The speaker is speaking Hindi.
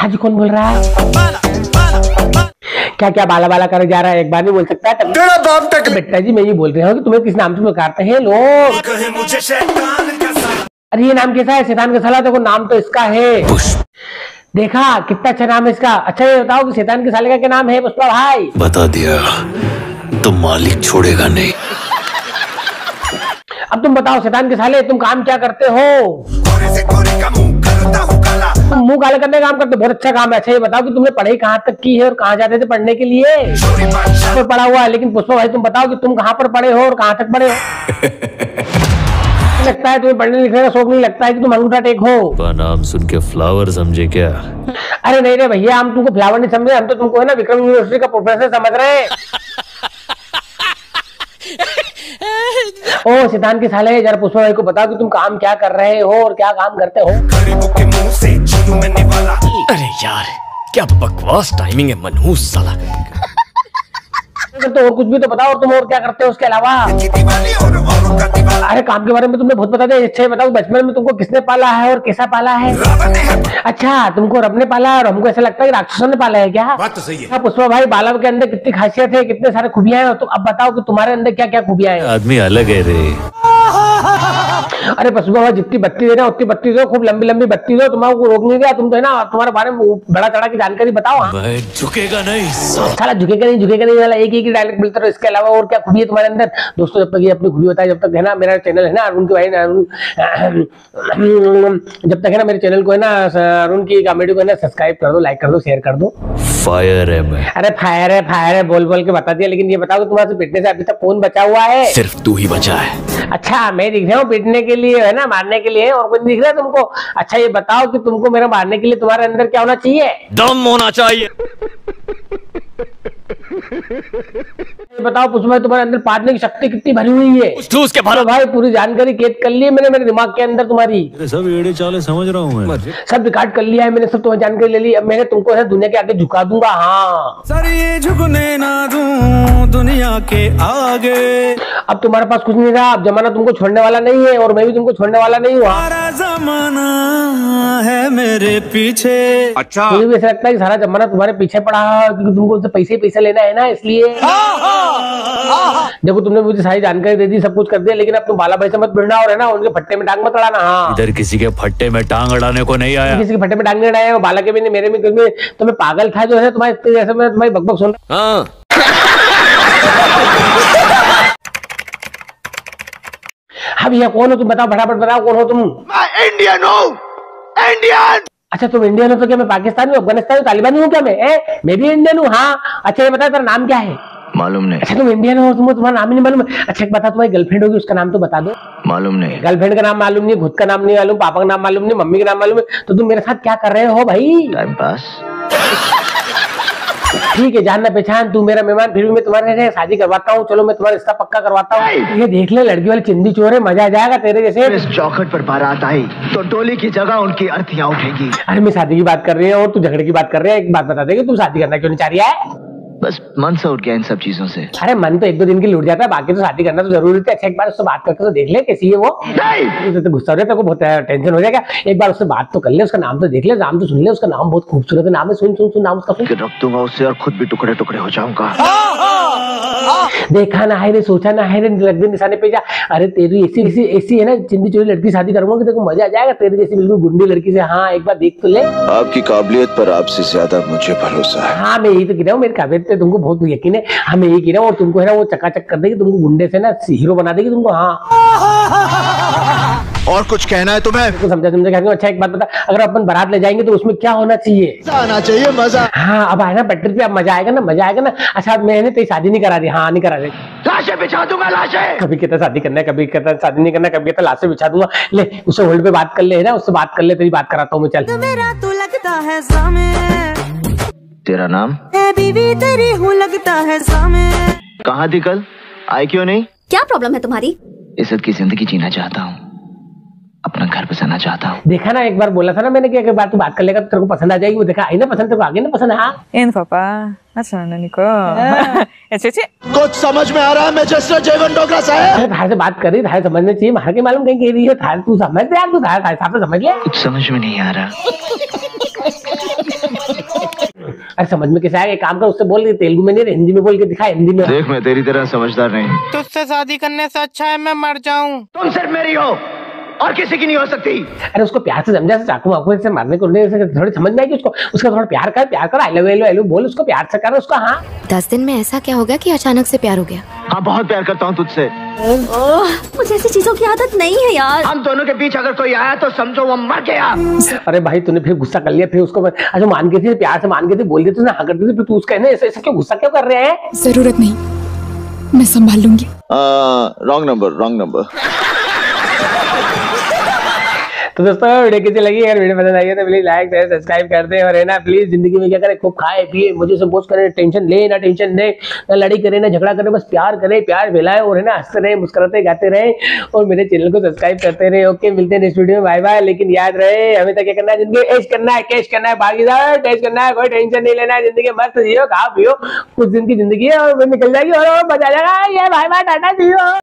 हाँ जी, कौन बोल रहा है? क्या क्या बाला बाला कर जा रहा है, एक बार नहीं बोल सकता है? तेरा बाप तक। बेटा जी मैं ये बोल रहा हूँ कि तुम्हें किस नाम से पुकारते हैं लोग? अरे ये नाम कैसा है? शैतान का साला। देखो नाम तो इसका है देखा कितना अच्छा नाम है इसका। अच्छा ये बताओ कि शैतान के साले का क्या नाम है पुष्पा भाई? बता दिया तो मालिक छोड़ेगा नहीं। अब तुम बताओ शैतान के साले, तुम काम क्या करते हो? तुम मुंह काले करने का काम करते हो, बहुत अच्छा काम है। अच्छा ये बताओ कि तुमने पढ़ाई कहाँ तक की है और कहाँ जाते थे पढ़ने के लिए? तो पढ़ा हुआ है, लेकिन पुष्पा भाई तुम बताओ कि तुम कहाँ पर पढ़े हो और कहाँ तक पढ़े हो? लगता है तुम्हें पढ़ने लिखने का शौक नहीं, लगता है कि तुम अंगूठा टेक हो। नाम सुन के फ्लावर समझे क्या? अरे नहीं रे भैया, हम तुमको फ्लावर नहीं समझे, हम तो तुमको है ना विक्रम यूनिवर्सिटी का प्रोफेसर समझ रहे हैं। ओ शैतान के साले, जरा पुष्पा भाई को बताओ कि तुम काम क्या कर रहे हो और क्या काम करते हो? अरे यार क्या बकवास टाइमिंग है मनहूस साला। तो और कुछ भी तो बताओ, तुम और क्या करते हो उसके अलावा? अरे काम के बारे में तुमने बहुत बता दिया। अच्छा बताओ बचपन में तुमको किसने पाला है और कैसा पाला है? अच्छा तुमको रब ने पाला है और हमको ऐसा लगता है कि राक्षसों ने पाला है क्या? बात तो सही है। पुष्पा भाई बालव के अंदर कितनी खासियत है, कितने सारे खूबियां हैं, तो अब बताओ कि तुम्हारे अंदर क्या क्या खूबियां हैं? आदमी अलग है रे। अरे पुष्पा भाई जितनी बत्ती देना उतनी बत्ती दो, खूब लंबी लंबी बत्ती दो, तुम्हारा रोक नहीं दिया। तुम तो है ना तुम्हारे बारे में बड़ा चढ़ा की जानकारी बताओ। मैं झुकेगा नहीं साला झुकेगा नहीं वाला एक ही डायलॉग मिलता है। इसके अलावा और क्या खूबी है तुम्हारे अंदर? दोस्तों जब तक ये अपनी खूबी बताए, जब तक है ना मेरा चैनल है ना अरुण के भाई जब तक है ना मेरे चैनल को है ना अरुण की कॉमेडी को है ना सब्सक्राइब कर दो, लाइक कर दो, शेयर कर दो। फायर है मैं। अरे फायर है बोल बोल के बता दिया। लेकिन ये बताओ कि तुम्हारे पिटने से अभी तक कौन बचा हुआ है? सिर्फ तू ही बचा है। अच्छा मैं दिख रहा हूँ पिटने के लिए है ना, मारने के लिए, और कोई दिख रहा है तुमको? अच्छा ये बताओ कि तुमको मेरा मारने के लिए तुम्हारे अंदर क्या होना चाहिए? दम होना चाहिए। ये बताओ पुष्पा भाई तुम्हारे अंदर पादने की शक्ति कितनी भरी हुई है? ठूस के भरो भाई पूरी जानकारी कैद कर ली है मैंने मेरे दिमाग के अंदर तुम्हारी। सब एड़े चाले समझ रहा हूँ मैं। सब रिकॉर्ड कर लिया है मैंने, सब तुम्हारी जानकारी ले ली। अब मैंने तुमको है दुनिया के आगे झुका दूंगा। हाँ सर ये झुकने ना दूं दुनिया के आगे। अब तुम्हारे पास कुछ नहीं रहा, अब जमाना तुमको छोड़ने वाला नहीं है और मैं भी तुमको छोड़ने वाला नहीं हूँ। सारा जमाना है मेरे पीछे। अच्छा मुझे भी ऐसा लगता है कि सारा जमाना तुम्हारे पीछे पड़ा है, क्योंकि तुमको उससे पैसे लेना है ना, इसलिए। देखो तुमने मुझे सारी जानकारी दे दी, सब कुछ कर दिया, लेकिन अब तुम बाला भाई से मत भिड़ना और है ना उनके फट्टे में टांग मत अड़ाना। हाँ इधर किसी के फट्टे में टांग अड़ाने को नहीं आया। किसी के फट्टे में टांग नहीं अड़ाया, बाला के भी नहीं, मेरे में, क्योंकि तुम्हें पागल था जो है तुम्हारे जैसे मैं तुम्हारी बकबक सुन रहा। हाँ भैया कौन हो तुम? बताओ फटाफट बताओ कौन हो तुम? मैं इंडियन हूँ, इंडियन। अच्छा तुम इंडियन हो तो क्या मैं पाकिस्तानी हूँ, अफगानिस्तानी, तालिबानी हूँ क्या मैं भी इंडियन हूँ। हाँ अच्छा ये बता तेरा नाम क्या है? मालूम नहीं। अच्छा तुम इंडियन हो, तुमको तुम्हारा नाम ही नहीं मालूम? अच्छा एक बता तुम्हारी गर्लफ्रेंड होगी उसका नाम तो बता दो। मालूम नहीं। गर्लफ्रेंड का नाम मालूम नहीं, खुद का नाम नहीं मालूम, पापा का नाम मालूम नहीं, मम्मी का नाम मालूम है, तो तुम मेरे साथ क्या कर रहे हो भाई? Time pass. ठीक है जानना पहचान, तू मेरा मेहमान, फिर भी मैं तुम्हारे शादी करवाता हूँ। चलो मैं तुम्हारा रिश्ता पक्का करवाता हूँ। ये देख ले लड़की वाली चिंदी चोर है, मजा आ जाएगा तेरे जैसे। इस चौखट पर बारात आई तो डोली की जगह उनकी अर्थियां उठेंगी। अरे मैं शादी की बात कर रही है और तू झगड़े की बात कर रहे हैं। एक बात बता दे कि तू शादी करना क्यों नहीं चाह रही है? बस मन से उठ गया इन सब चीजों से। अरे मन तो एक दो दिन के लिए उठ जाता है, बाकी तो शादी करना तो जरूरी थी। अच्छा एक बार उससे बात करके तो देख ले कैसी है वो। तो गुस्सा हो रहा है, तेरे को बहुत टेंशन हो जाएगा। एक बार उससे बात तो कर ले, उसका नाम तो देख ले, नाम तो सुन ले, उसका नाम बहुत खूबसूरत है, नाम है, सुन सुन सुन नाम उसका सुन। रख दूंगा उससे और खुद भी टुकड़े टुकड़े हो जाऊंगा। देखा ना है रे, सोचा ना है रे, लग दे निशाने पे जा। अरे तेरी ऐसी है ना चिंदी चोरी लड़की शादी करूंगा कि तेरे को मजा आ जाएगा, तेरे जैसी बिल्कुल गुंडी लड़की से। हाँ एक बार देख तो ले। आपकी काबिलियत पर आपसे ज्यादा मुझे भरोसा है। हाँ मैं यही तो कह रहा हूँ, मेरी काबिलियत पे तुमको बहुत यकीन है। हाँ मैं यही कह रहा हूँ, और तुमको है ना वो चकाचक कर देगी, तुमको गुंडे से ना हीरो बना देगी तुमको। हाँ और कुछ कहना है तुम्हें? समझा कह रही हूँ। अच्छा एक बात बता, अगर अपन बारात ले जाएंगे तो उसमें क्या होना चाहिए? आना चाहिए मजा। हाँ अब आए ना पटरी पे, अब मजा आएगा ना, मजा आएगा ना। अच्छा मैंने तेरी शादी नहीं करा दी? हाँ नहीं करा रही। लाशें बिछा दूंगा लाशें। कभी कहता शादी करना है, कभी कहता शादी नहीं करना, कभी कहता लाशें बिछा दूंगा। ले उससे होल्ड पे बात कर ले ना, उससे बात कर ले, तेरी बात कराता हूँ मैं। चल मेरा तो लगता है सामे, तेरा नाम? बीवी तेरी हूँ लगता है सामे। कहाँ थी कल, आई क्यों नहीं? क्या प्रॉब्लम है तुम्हारी? इज्जत की जिंदगी जीना चाहता हूँ, अपना घर बसाना चाहता हूँ। देखा ना एक बार बोला था ना मैंने कि अगर बात तू बात कर लेगा तो तेरे को पसंद आ जाएगी। वो देखा आई ना पसंद, तेरे को आगे ना पसंद। हाँ इन पापा अच्छा ननिको कुछ समझ में आ रहा है मैं जैसा जयवन डोगरा साहब? थारे से बात कर रही, थारे समझना चाहिए, मार के मालूम कहीं कह रही है। थारे तू समझ यार, तू थारे हिसाब से समझ ले। कुछ समझ में नहीं आ रहा। अरे समझ में कैसे आएगा, एक काम कर उससे बोल, तेलुगु में नहीं हिंदी में बोल के दिखा, हिंदी में। देख मैं तेरी तरह समझदार नहीं। तुझसे शादी करने से अच्छा है मैं मर जाऊं। तुम सिर्फ मेरी हो और किसी की नहीं हो सकती। अरे उसको प्यार से समझा, चाकू वाकू से मारने को थोड़ी समझ में आएगी उसको, उसका थोड़ा प्यार कर आई लव बोल, उसको प्यार से कर उसको। हाँ 10 दिन में ऐसा क्या हो गया कि अचानक से प्यार हो गया? हाँ बहुत प्यार करता हूँ तुझसे। मुझे ऐसी चीजों की आदत नहीं है यार। हम दोनों के बीच अगर कोई आया तो समझो वो मर गया। अरे भाई तूने फिर गुस्सा कर लिया, फिर उसको अच्छा मान गई थी, प्यार से मान गई थी, बोल दिया तूने, हाँ कर दी, फिर तू उसका ऐसा क्यों गुस्सा क्यों कर रहे हैं? जरूरत नहीं, मैं संभाल लूंगी। Wrong number. तो दोस्तों वीडियो कैसी लगी, अगर वीडियो पसंद आई है तो प्लीज लाइक शेयर सब्सक्राइब कर दे, और है ना प्लीज जिंदगी में क्या करें, खूब खाए पिए, मुझे सपोज करें, टेंशन ले ना टेंशन दे, ना लड़ी करे ना झगड़ा करे, बस प्यार करे, प्यार फैलाए, और है ना हंसते रहे, मुस्कुराते गाते रहे, और मेरे चैनल को सब्सक्राइब करते रहे। ओके मिलते हैं नेक्स्ट वीडियो में, बाय बाय। लेकिन याद रहे हमें तो क्या करना है, जिंदगी ऐश करना है, कैश करना है, भागीदार टेस्ट करना है, कोई टेंशन नहीं लेना है, जिंदगी मस्त जियो, खाओ पियो, कुछ दिन की जिंदगी है और निकल जाएगी और मजा आ जाएगा। ये bye bye tata see you.